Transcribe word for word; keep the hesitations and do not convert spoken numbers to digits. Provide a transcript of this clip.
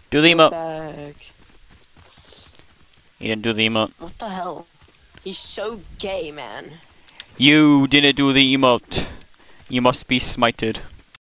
Do the emote. Bag. He didn't do the emote. What the hell? He's so gay, man. You didn't do the emote. You must be smited.